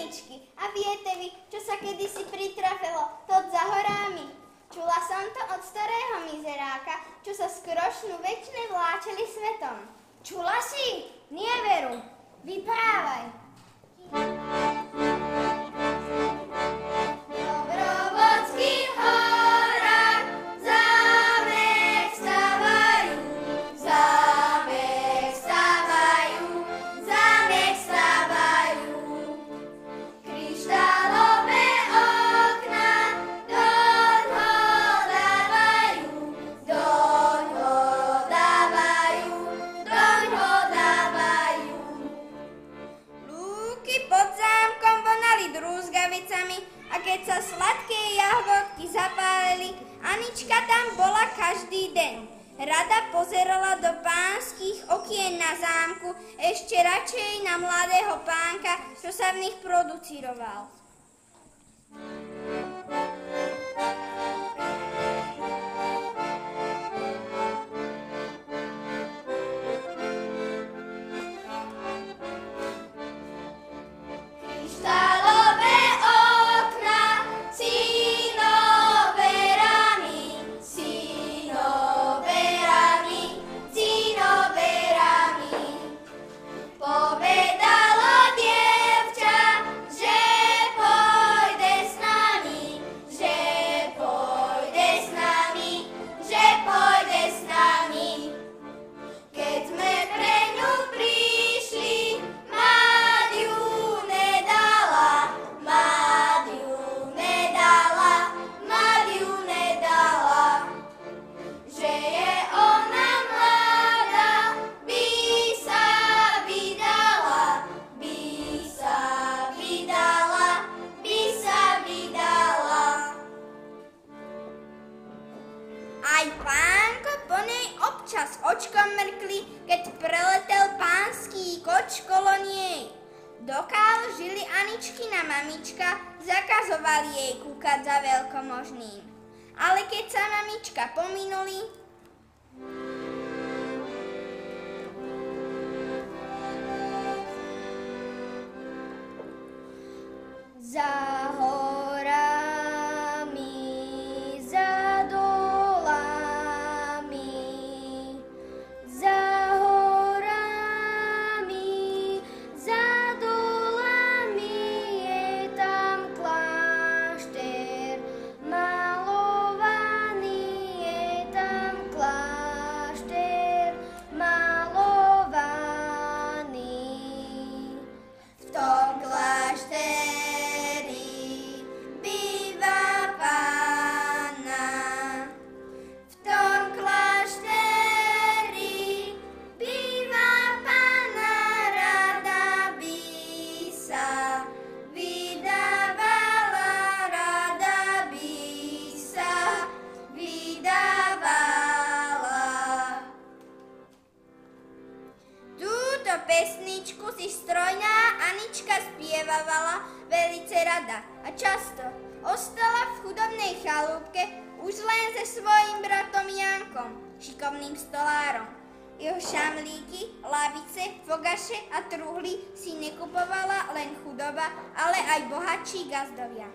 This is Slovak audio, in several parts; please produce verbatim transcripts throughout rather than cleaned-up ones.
Aničky, a viete vy, čo sa kedysi pritrafilo tod za horami? Čula som to od starého mizeráka, čo sa skrošnú večne vláčeli svetom. Čula si? Nie veru. Vyprávaj. Dobrovodských horách zámek stavajú, zámek stavajú, zámek stavajú. Kryštálové okná doňho dávajú, doňho dávajú, doňho dávajú. Lúky pod zámkom vonali drúzgavicami a keď sa sladké jahodky zapálili, Anička tam bola každý deň. Rada pozerala do pánskych okien na zámku, ešte radšej na mladého pánka, čo sa v nich produciroval. Kryštálové okná, cínové ramy, cínové ramy, cínové ramy. Povedalo dievča, že pôjde s nami, že pôjde s nami, že pôjde s nami. Keď sme pre ňu prišli, mať ju nedala, mať ju nedala, mať ju nedala. Že je ona mladá, by sa vydala, by sa vydala, by sa vydala. Aj pánko po nej občas očkom mrkli, keď preletel pánsky koč kolo nej. Dokiaľ žili Aničkina mamička, zakazovali jej kúkať za veľkomožným. Ale keď sa mamička pominuli, za horami, za dolami, za horami, za dolami je tam klášter, malovaný je tam klášter, malovaný. V tom klášteri býva Panna, v tom klášteri býva Panna, rada by sa vydávala, rada by sa vydávala. Túto pesničku si strojná Anička spievavala velice rada a často ostala v chudobnej chalúbke už len se svojím bratom Jankom, šikovným stolárom. Jeho šamlíky, lavice, fogaše a truhly si nekupovala len chudoba, ale aj bohatší gazdovia.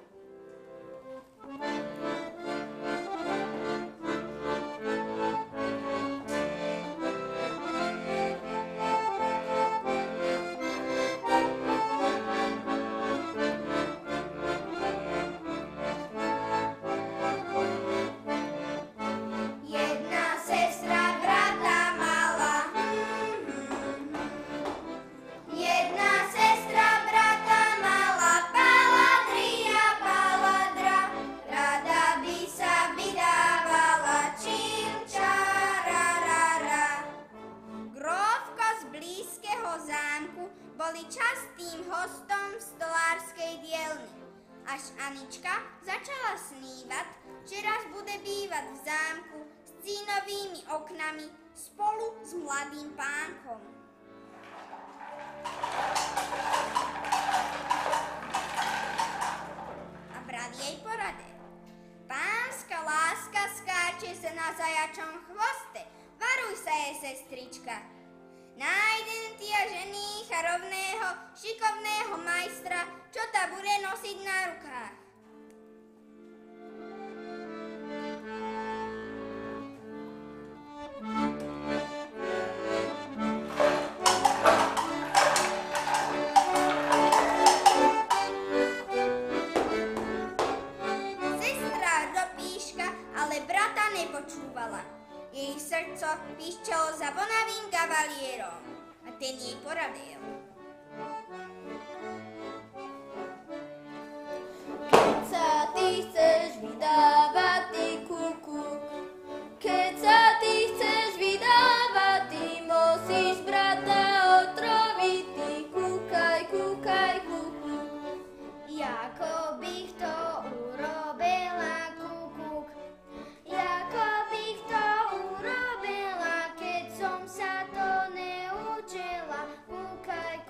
Jedna sestra brata mala, jedna sestra brata mala, paladria, paladra, rada by sa vydávala, čím čararara. Grófko z blízkeho zámku boli častým hostom v stolárskej dielni. Až Anička začala snívať, že raz bude bývať v zámku s cínovými oknami spolu s mladým pánkom. A brat jej poradil. Pánska láska skáče sa na zajačom chvoste, varuj sa jej, sestrička. Nájdem tia žených a rovného, šikovného majstra, čo ta bude nosiť na rukách. Sestra do píška, ale brata nepočúvala. Jej srdco píšťalo za vonavým kavalierom a ten jej poradil. Keď sa ty chceš vydávať, ty kukuk, keď sa ty chceš vydávať, ty musíš brata otroviť, ty kúkaj, kúkaj, kukuk. Jako bych to urobila, kukuk. Jako bych to urobila, keď som sa to neučila. Kúkaj,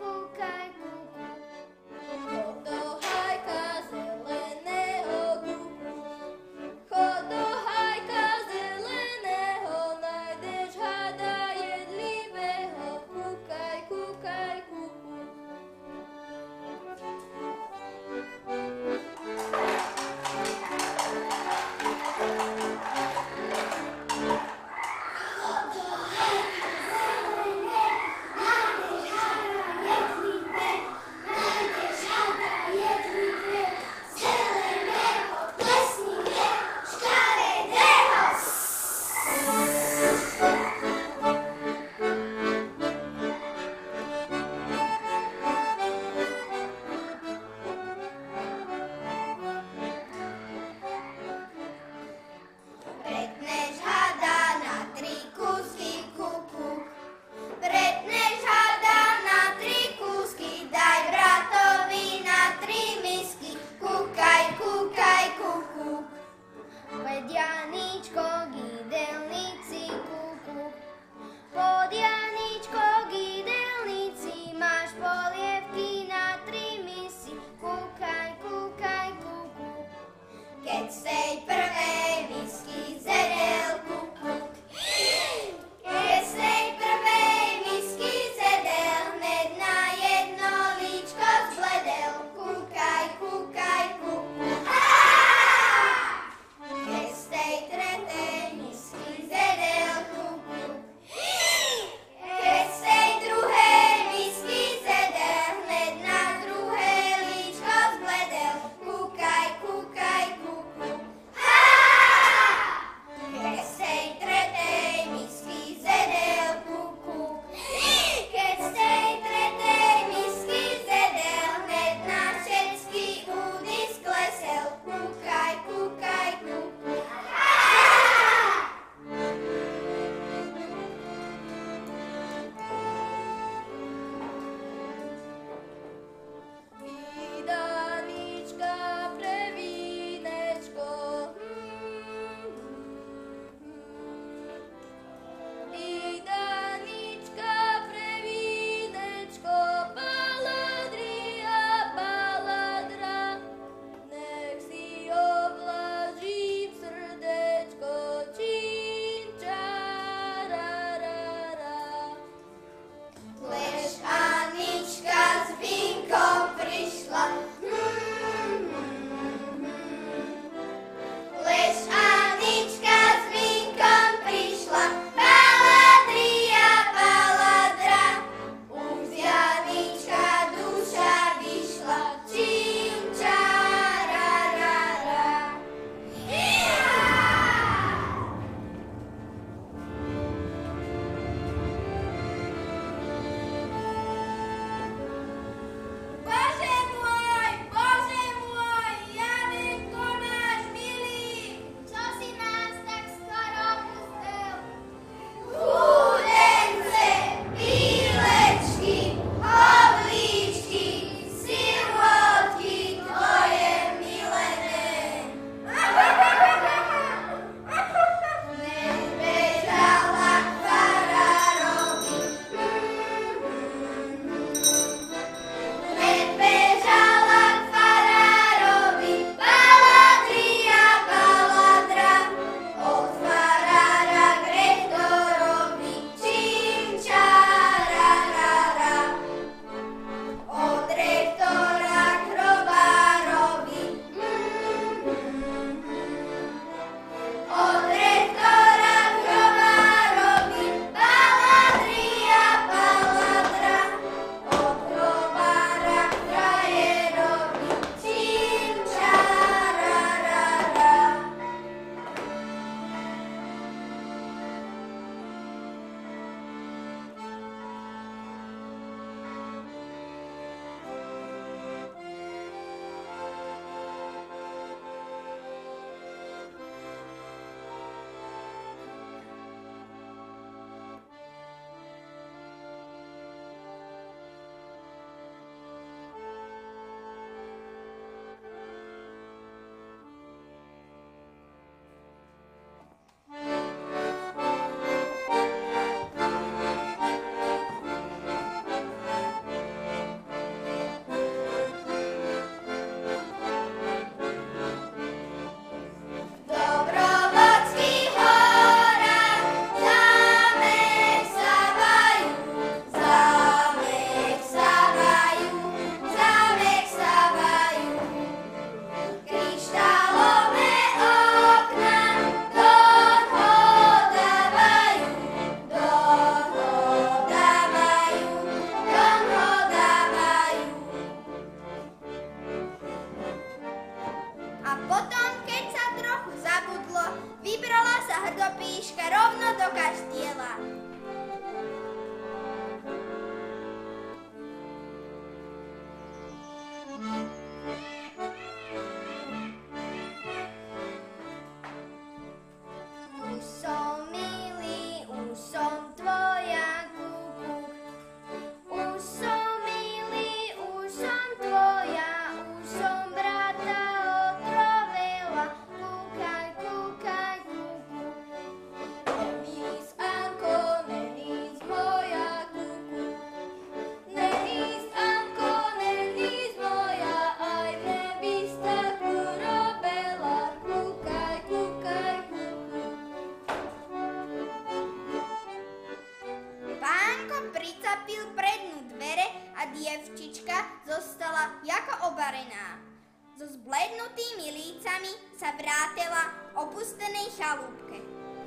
ručička zostala jako obarená. So zblednutými lícami sa vrátila opustenej chalúbke.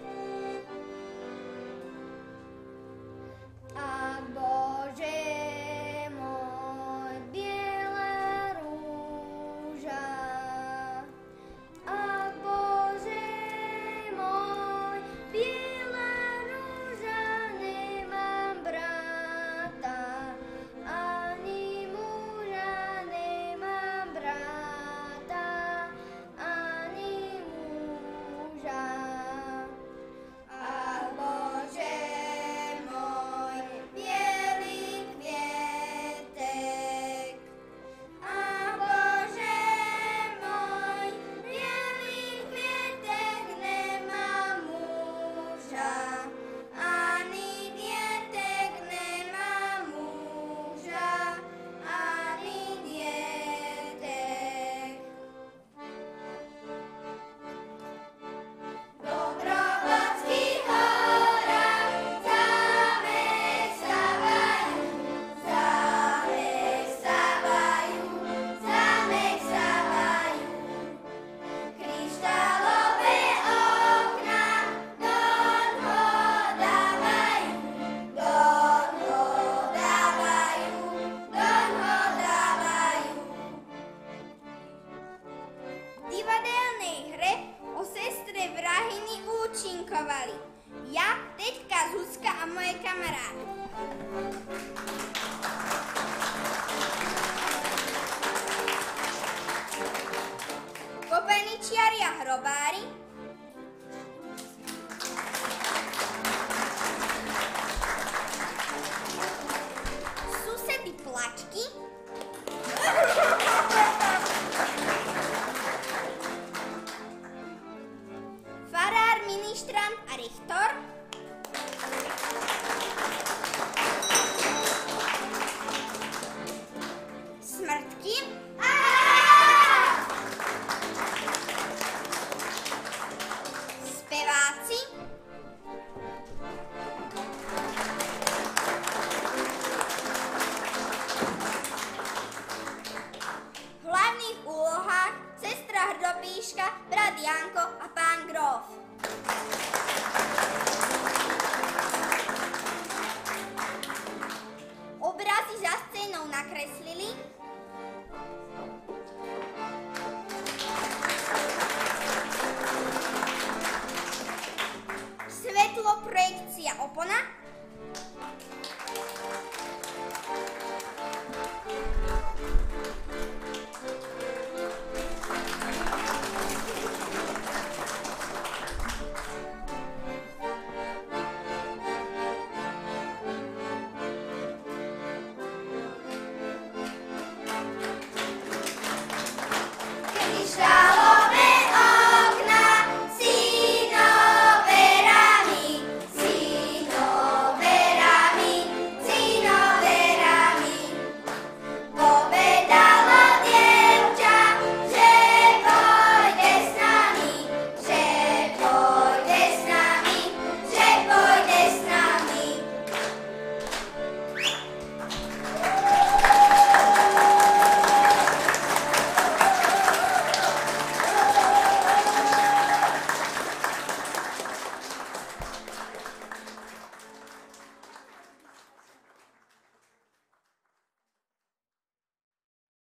Ak Bože môj, biela rúža, ak Bože môj, biela rúža, nemám brata, ani muža, nemám brata, ani muža. Ach Bože môj, bielý kvietek. Ach Bože môj, bielý kvietek, nemám muža, ani dietek, nemám muža, ani dietek. Dobrovodských horách zameksávajú, zameksávajú, zameksávajú. Kryštálové okná doňho dávajú, doňho dávajú, doňho dávajú. V divadelnej hre o sestre Vrahiny účinkovali ja, teďka Zuzka a moje kamarády. Kopaničiari a hrobári, susedy plačky, farár, ministrant a richter, smrtky, speváci, v hlavných úlohách sestra Hrdopíška, brat Janko a pán Grof. Obrazy za scénou nakreslili svetlo, projekcia, opona,